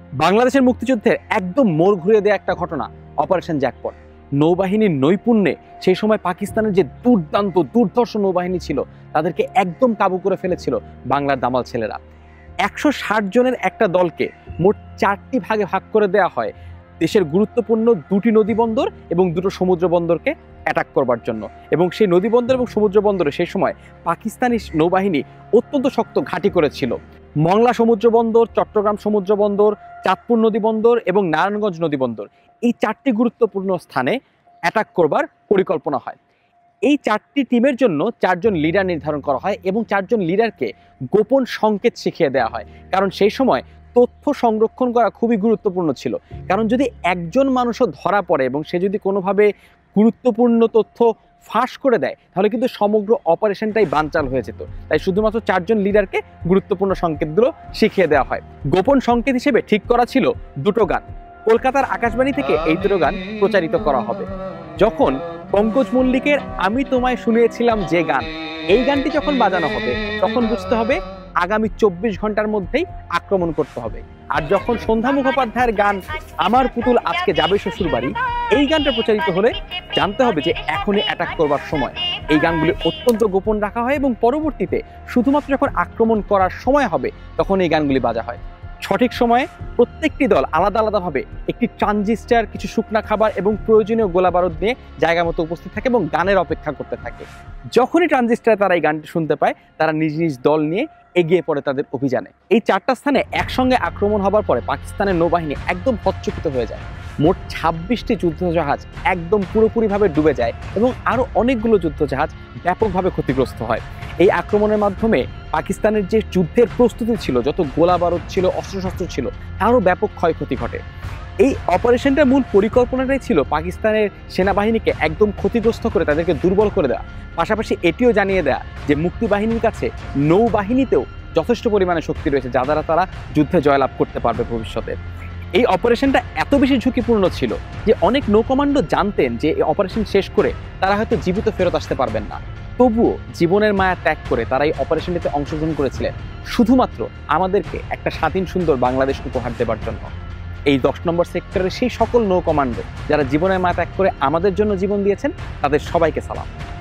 বাংলাদেশের মুক্তিযুদ্ধের একদম মোড় ঘুরিয়ে দেওয়া একটা ঘটনা অপারেশন জ্যাকপট। নৌবাহিনীর নৈপুণ্যে সেই সময় পাকিস্তানের যে দুর্দান্ত দুর্ধর্ষ নৌবাহিনী ছিল তাদেরকে একদম কাবু করে ফেলেছিল বাংলার দামাল ছেলেরা। 160 জনের একটা দলকে মোট 4টি ভাগে ভাগ করে দেওয়া হয় দেশের গুরুত্বপূর্ণ 2টি নদী বন্দর এবং 2টো সমুদ্র বন্দরকে অ্যাটাক করবার জন্য। এবং সেই নদী বন্দর এবং সমুদ্র বন্দরে সেই সময় পাকিস্তানি নৌবাহিনী অত্যন্ত শক্ত ঘাঁটি করেছিল। মংলা সমুদ্র বন্দর, চট্টগ্রাম সমুদ্র বন্দর, চাঁদপুর নদী বন্দর এবং নারায়ণগঞ্জ নদী বন্দর, এই 4টি গুরুত্বপূর্ণ স্থানে অ্যাটাক করবার পরিকল্পনা হয়। এই 4টি টিমের জন্য 4 জন লিডার নির্ধারণ করা হয় এবং 4 জন লিডারকে গোপন সংকেত শিখিয়ে দেওয়া হয়। কারণ সেই সময় তথ্য সংরক্ষণ করা খুবই গুরুত্বপূর্ণ ছিল। কারণ যদি একজন মানুষও ধরা পড়ে এবং সে যদি কোনোভাবে গুরুত্বপূর্ণ তথ্য ফাঁস করে দেয় তাহলে কিন্তু সমগ্র অপারেশনটাই বানচাল হয়ে যেত। তাই শুধুমাত্র 4 জন লিডারকে গুরুত্বপূর্ণ সংকেতগুলো শিখিয়ে দেওয়া হয়। গোপন সংকেত হিসেবে ঠিক করা ছিল 2টো গান। কলকাতার আকাশবাণী থেকে এই 2টো গান প্রচারিত করা হবে। যখন পঙ্কজ মল্লিকের আমি তোমায় শুনিয়েছিলাম যে গান, এই গানটি যখন বাজানো হবে তখন বুঝতে হবে আগামী 24 ঘন্টার মধ্যেই আক্রমণ করতে হবে। আর যখন সন্ধ্যা মুখোপাধ্যায়ের গান আমার পুতুল আজকে যাবে শ্বশুর বাড়ি, এই গানটা প্রচারিত হলে জানতে হবে যে এখনই অ্যাটাক করবার সময়। এই গানগুলি অত্যন্ত গোপন রাখা হয় এবং পরবর্তীতে শুধুমাত্র যখন আক্রমণ করার সময় হবে তখন এই গানগুলি বাজা হয়। সঠিক সময়ে প্রত্যেকটি দল আলাদা আলাদাভাবে একটি ট্রানজিস্টার, কিছু শুকনা খাবার এবং প্রয়োজনীয় গোলা বারুদ নিয়ে জায়গা মতো উপস্থিত থাকে এবং গানের অপেক্ষা করতে থাকে। যখনই ট্রানজিস্টারে তারা এই গানটি শুনতে পায় তারা নিজ নিজ দল নিয়ে এগিয়ে পড়ে তাদের অভিযানে। এই 4টা স্থানে একসঙ্গে আক্রমণ হবার পরে পাকিস্তানের নৌবাহিনী একদম হচ্চকিত হয়ে যায়। মোট 26টি যুদ্ধজাহাজ একদম পুরোপুরিভাবে ডুবে যায় এবং আরও অনেকগুলো যুদ্ধজাহাজ ব্যাপকভাবে ক্ষতিগ্রস্ত হয়। এই আক্রমণের মাধ্যমে পাকিস্তানের যে যুদ্ধের প্রস্তুতি ছিল, যত গোলা বারুদ ছিল, অস্ত্রশস্ত্র ছিল, তারও ব্যাপক ক্ষয়ক্ষতি ঘটে। এই অপারেশনটার মূল পরিকল্পনাটাই ছিল পাকিস্তানের সেনাবাহিনীকে একদম ক্ষতিগ্রস্ত করে তাদেরকে দুর্বল করে দেওয়া। পাশাপাশি এটিও জানিয়ে দেয়া যে মুক্তিবাহিনীর কাছে নৌবাহিনীতেও যথেষ্ট পরিমাণে শক্তি রয়েছে যা দ্বারা তারা যুদ্ধে জয়লাভ করতে পারবে ভবিষ্যতে। এই অপারেশনটা এত বেশি ঝুঁকিপূর্ণ ছিল যে অনেক নৌ কমান্ডো জানতেন যে এই অপারেশন শেষ করে তারা হয়তো জীবিত ফেরত আসতে পারবেন না। তবুও জীবনের মায়া ত্যাগ করে তারা এই অপারেশনটিতে অংশগ্রহণ করেছিলেন শুধুমাত্র আমাদেরকে একটা স্বাধীন সুন্দর বাংলাদেশ উপহার দেবার জন্য। এই 10 নম্বর সেক্টরের সেই সকল নৌ কমান্ডো যারা জীবনের মায়া ত্যাগ করে আমাদের জন্য জীবন দিয়েছেন, তাদের সবাইকে সালাম।